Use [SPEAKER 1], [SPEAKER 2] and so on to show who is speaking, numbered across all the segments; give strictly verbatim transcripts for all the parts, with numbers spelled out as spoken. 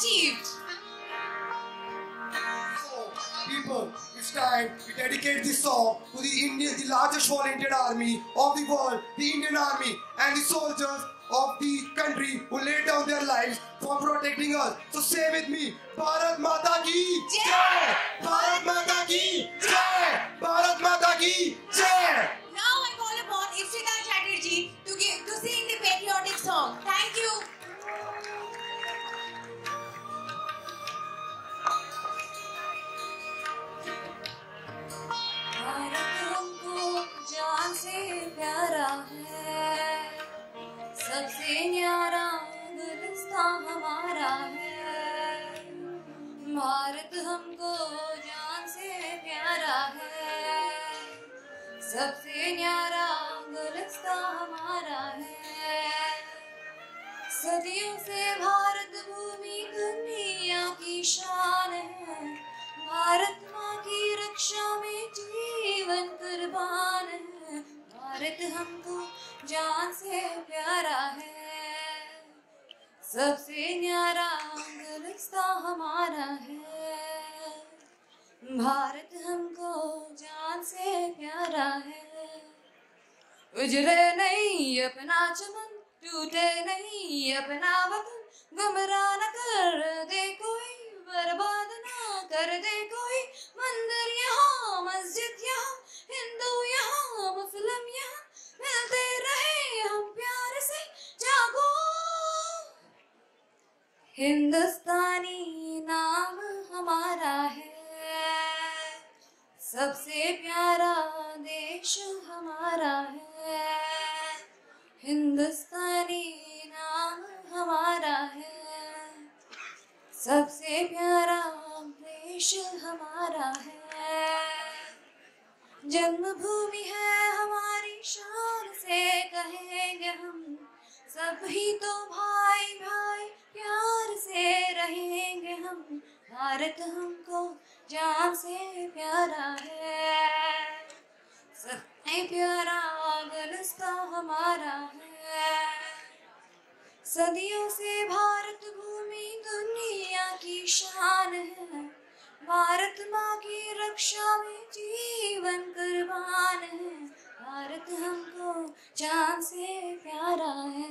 [SPEAKER 1] achieved.
[SPEAKER 2] So, people, it's time we dedicate this song to the Indian, the largest volunteer army of the world, the Indian Army, and the soldiers of the country who laid down their lives for protecting us. So say with me, Bharat Mata Ki Jai! Bharat Mata Ki Jai! Bharat Mata Ki Jai!
[SPEAKER 1] Now I call upon Ishita Chatterjee to give to sing the patriotic song. Thank you. Bharat हमको जान से प्यारा है, सबसे न्यारा गुलिस्तां हमारा है। भारत हमको जान से प्यारा है, सबसे न्यारा गुलिस्तां हमारा है। सदियों से भारत भूमि दुनिया की शान है, भारत माँ की रक्षा में जीवन कुर्बान है। भारत हमको जान से प्यारा है, सबसे न्यारा गुलिस्तां हमारा है। भारत हमको जान से प्यारा है। उजड़े नहीं अपना चमन, टूटे नहीं अपना वतन, गुमराह न कर दे कोई, बर्बाद ना कर दे कोई। मंदिर यहाँ, मस्जिद यहाँ, हिंदू यहाँ, मुस्लिम यहाँ, मिलते रहे हम प्यार से। जागो हिंदुस्तानी नाम हमारा है, सबसे प्यारा देश हमारा है। हिंदुस्तानी नाम हमारा है, सबसे प्यारा देश हमारा है। जन्मभूमि है हमारी, शान से कहेंगे हम, सभी तो भाई भाई प्यार से रहेंगे हम। भारत हमको जान से प्यारा है, सबसे प्यारा गुलिस्तां हमारा है। सदियों से भारत भूमि दुनिया की शान है, भारत माँ की रक्षा में जीवन कुर्बान है। भारत हमको जान से प्यारा है।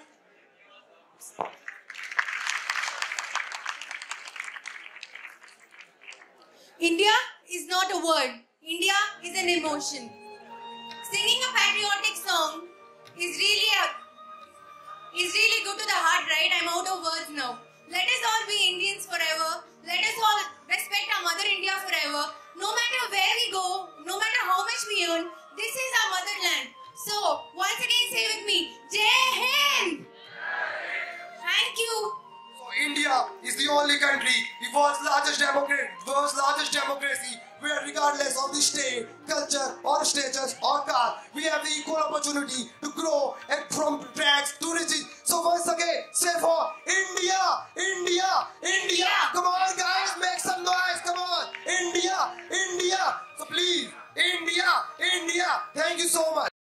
[SPEAKER 1] India is not a word. India is an emotion. Singing a patriotic song is really a, is really good to the heart, right? I'm out of words now. Let us all be Indians forever. Let us all respect our Mother India forever. No matter where we go, no matter how much we earn, this is our motherland. So, once again say with me, Jai Hind! Thank you.
[SPEAKER 2] So India is the only country, the world's largest democracy, world's largest democracy, where regardless of the state, culture or status or caste, we have the equal opportunity to grow and from rags to riches. So once again, say for India, India, India. Come on guys, make some noise, come on. India, India. So please, India, India. Thank you so much.